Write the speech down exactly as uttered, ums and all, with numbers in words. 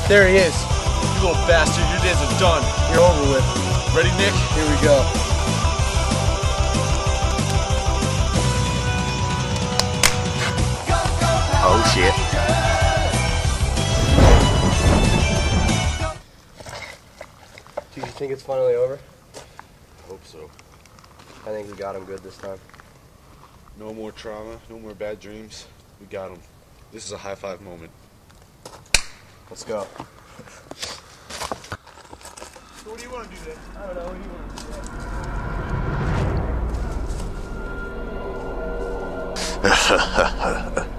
There he is. You little bastard, your days are done. You're over with. Ready, Nick? Here we go. Oh shit. Do you think it's finally over? I hope so. I think we got him good this time. No more trauma, no more bad dreams. We got him. This is a high five moment. Let's go. So what do you want to do then? I don't know. What do you want to do? Ha ha ha ha.